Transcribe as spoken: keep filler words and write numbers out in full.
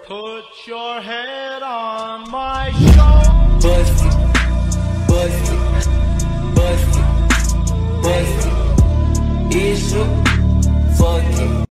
Put your head on my shoulder. Bust it, bust it, bust it, bust it. Issue, fuck it.